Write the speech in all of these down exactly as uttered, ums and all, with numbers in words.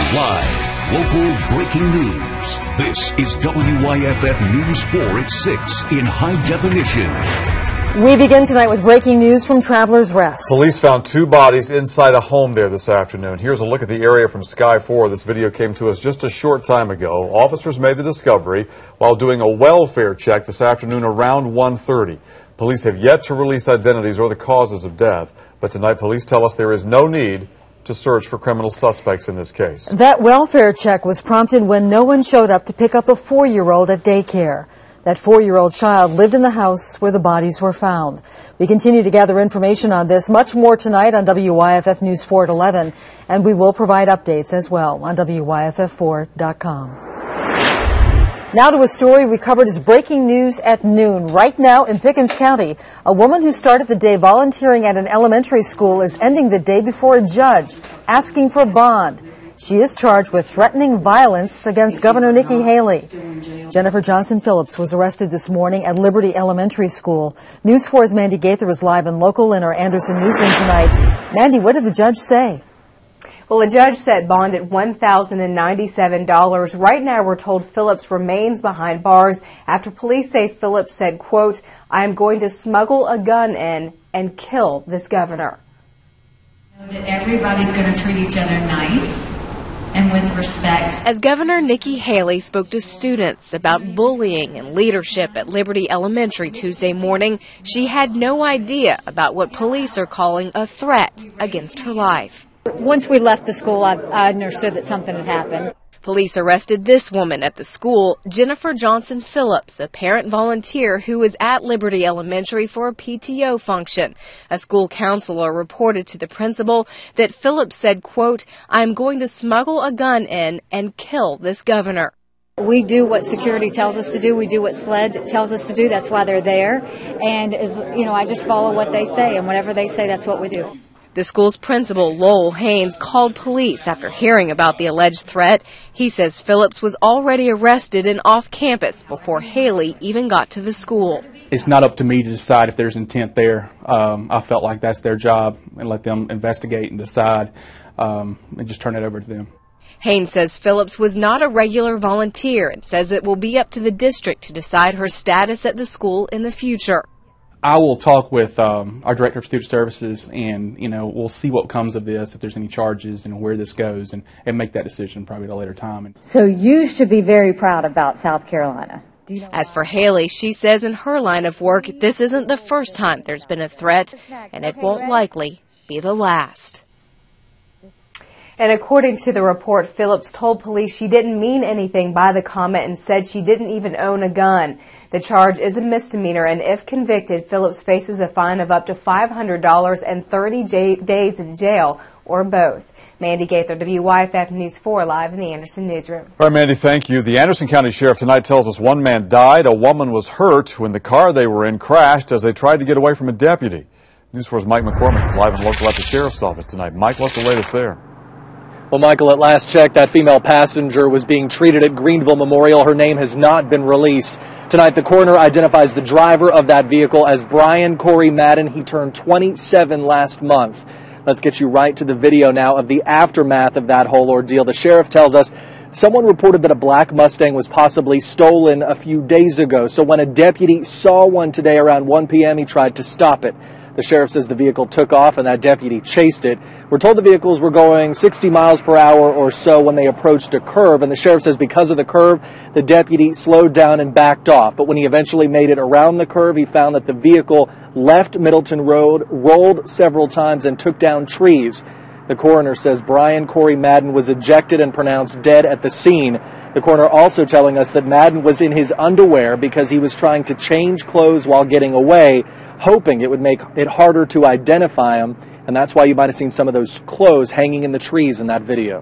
Live, local breaking news. This is W Y F F News four at six in high definition. We begin tonight with breaking news from Travelers Rest. Police found two bodies inside a home there this afternoon. Here's a look at the area from Sky four. This video came to us just a short time ago. Officers made the discovery while doing a welfare check this afternoon around one thirty. Police have yet to release identities or the causes of death, but tonight police tell us there is no need to search for criminal suspects in this case. That welfare check was prompted when no one showed up to pick up a four-year-old at daycare. That four-year-old child lived in the house where the bodies were found. We continue to gather information on this. Much more tonight on W Y F F News four at eleven, and we will provide updates as well on W Y F F four dot com. Now to a story we covered as breaking news at noon. Right now in Pickens County, a woman who started the day volunteering at an elementary school is ending the day before a judge, asking for bond. She is charged with threatening violence against Governor Nikki Haley. Jennifer Johnson Phillips was arrested this morning at Liberty Elementary School. News four's Mandy Gaither is live and local in our Anderson newsroom tonight. Mandy, what did the judge say? Well, a judge set bond at one thousand ninety-seven dollars. Right now, we're told Phillips remains behind bars after police say Phillips said, quote, "I am going to smuggle a gun in and kill this governor." That everybody's going to treat each other nice and with respect. As Governor Nikki Haley spoke to students about bullying and leadership at Liberty Elementary Tuesday morning, she had no idea about what police are calling a threat against her life. Once we left the school, I, I understood that something had happened. Police arrested this woman at the school, Jennifer Johnson Phillips, a parent volunteer who was at Liberty Elementary for a P T O function. A school counselor reported to the principal that Phillips said, quote, "I'm going to smuggle a gun in and kill this governor." We do what security tells us to do. We do what SLED tells us to do. That's why they're there. And, as you know, I just follow what they say, and whatever they say, that's what we do. The school's principal, Lowell Haynes, called police after hearing about the alleged threat. He says Phillips was already arrested and off campus before Haley even got to the school. It's not up to me to decide if there's intent there. Um, I felt like that's their job, and let them investigate and decide, um, and just turn it over to them. Haynes says Phillips was not a regular volunteer and says it will be up to the district to decide her status at the school in the future. I will talk with um, our Director of Student Services, and, you know, we'll see what comes of this, if there's any charges and where this goes, and, and make that decision probably at a later time. So you should be very proud about South Carolina. Do you know As for Haley, she says in her line of work, this isn't the first time there's been a threat, and it won't likely be the last. And according to the report, Phillips told police she didn't mean anything by the comment and said she didn't even own a gun. The charge is a misdemeanor, and if convicted, Phillips faces a fine of up to five hundred dollars and thirty days in jail, or both. Mandy Gaither, W Y F F News four, live in the Anderson newsroom. All right, Mandy, thank you. The Anderson County Sheriff tonight tells us one man died, a woman was hurt when the car they were in crashed as they tried to get away from a deputy. News four's Mike McCormick is live and local at the Sheriff's Office tonight. Mike, what's the latest there? Well, Michael, at last check, that female passenger was being treated at Greenville Memorial. Her name has not been released. Tonight, the coroner identifies the driver of that vehicle as Brian Corey Madden. He turned twenty-seven last month. Let's get you right to the video now of the aftermath of that whole ordeal. The sheriff tells us someone reported that a black Mustang was possibly stolen a few days ago. So when a deputy saw one today around one p m, he tried to stop it. The sheriff says the vehicle took off and that deputy chased it. We're told the vehicles were going sixty miles per hour or so when they approached a curve, and the sheriff says because of the curve, the deputy slowed down and backed off. But when he eventually made it around the curve, he found that the vehicle left Middleton Road, rolled several times, and took down trees. The coroner says Brian Corey Madden was ejected and pronounced dead at the scene. The coroner also telling us that Madden was in his underwear because he was trying to change clothes while getting away, hoping it would make it harder to identify him. And that's why you might have seen some of those clothes hanging in the trees in that video.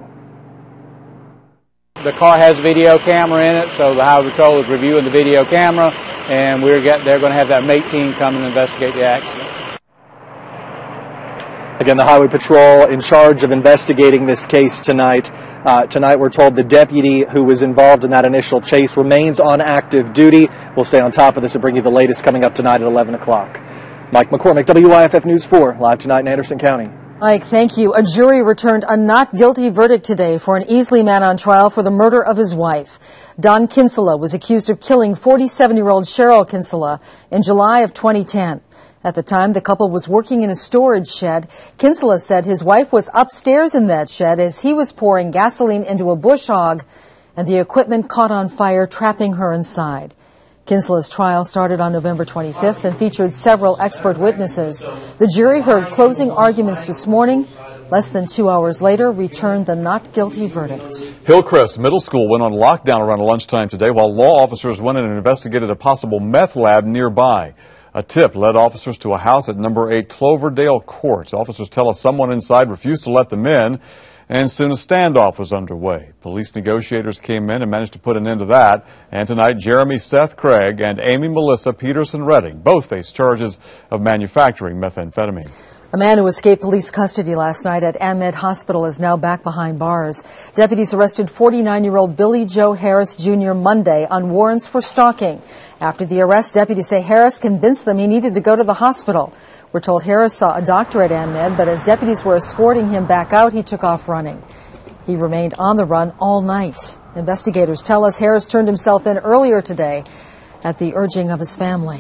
The car has a video camera in it, so the Highway Patrol is reviewing the video camera, and we're get, they're going to have that M A T E team come and investigate the accident. Again, the Highway Patrol in charge of investigating this case tonight. Uh, tonight we're told the deputy who was involved in that initial chase remains on active duty. We'll stay on top of this and bring you the latest coming up tonight at eleven o'clock. Mike McCormick, W Y F F News four, live tonight in Anderson County. Mike, thank you. A jury returned a not guilty verdict today for an Easley man on trial for the murder of his wife. Don Kinsella was accused of killing forty-seven-year-old Cheryl Kinsella in July of twenty ten. At the time, the couple was working in a storage shed. Kinsella said his wife was upstairs in that shed as he was pouring gasoline into a bush hog, and the equipment caught on fire, trapping her inside. Kinsella's trial started on November twenty-fifth and featured several expert witnesses. The jury heard closing arguments this morning. Less than two hours later, returned the not guilty verdict. Hillcrest Middle School went on lockdown around lunchtime today while law officers went in and investigated a possible meth lab nearby. A tip led officers to a house at number eight Cloverdale Court. Officers tell us someone inside refused to let them in, and soon a standoff was underway. Police negotiators came in and managed to put an end to that. And tonight, Jeremy Seth Craig and Amy Melissa Peterson-Redding both face charges of manufacturing methamphetamine. A man who escaped police custody last night at AmMed Hospital is now back behind bars. Deputies arrested forty-nine-year-old Billy Joe Harris Junior Monday on warrants for stalking. After the arrest, deputies say Harris convinced them he needed to go to the hospital. We're told Harris saw a doctor at AmMed, but as deputies were escorting him back out, he took off running. He remained on the run all night. Investigators tell us Harris turned himself in earlier today at the urging of his family.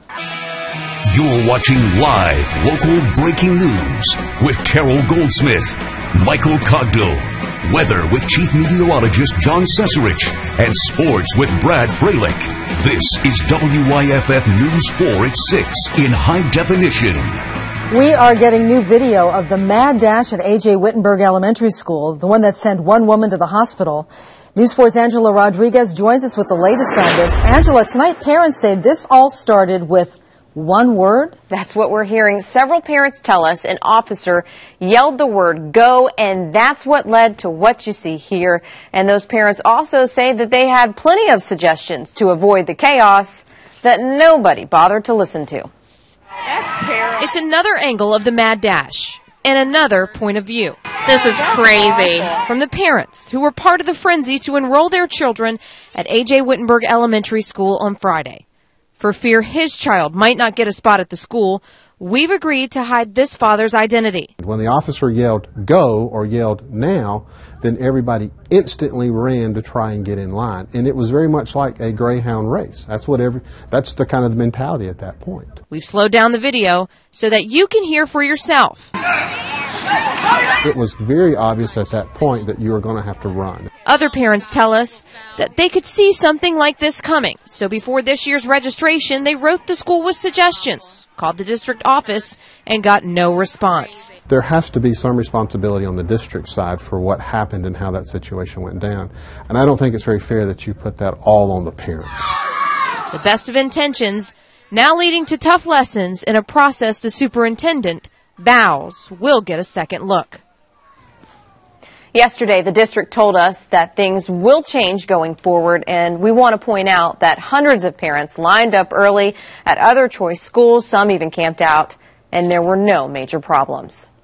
You're watching live local breaking news with Carol Goldsmith, Michael Cogdo, weather with Chief Meteorologist John Cesarich, and sports with Brad Freilich. This is W Y F F News four at six in high definition. We are getting new video of the mad dash at A J Wittenberg Elementary School, the one that sent one woman to the hospital. News four's Angela Rodriguez joins us with the latest on this. Angela, tonight parents say this all started with one word? That's what we're hearing. Several parents tell us an officer yelled the word go, and that's what led to what you see here. And those parents also say that they had plenty of suggestions to avoid the chaos that nobody bothered to listen to. That's terrible. It's another angle of the mad dash and another point of view. This is crazy. From the parents who were part of the frenzy to enroll their children at A J Wittenberg Elementary School on Friday. For fear his child might not get a spot at the school, we've agreed to hide this father's identity. When the officer yelled go or yelled now, then everybody instantly ran to try and get in line. And it was very much like a greyhound race. That's what every, that's the kind of the mentality at that point. We've slowed down the video so that you can hear for yourself. It was very obvious at that point that you were going to have to run. Other parents tell us that they could see something like this coming. So before this year's registration, they wrote the school with suggestions, called the district office, and got no response. There has to be some responsibility on the district side for what happened and how that situation went down. And I don't think it's very fair that you put that all on the parents. The best of intentions now leading to tough lessons in a process the superintendent vows will get a second look. Yesterday, the district told us that things will change going forward, and we want to point out that hundreds of parents lined up early at other choice schools, some even camped out, and there were no major problems.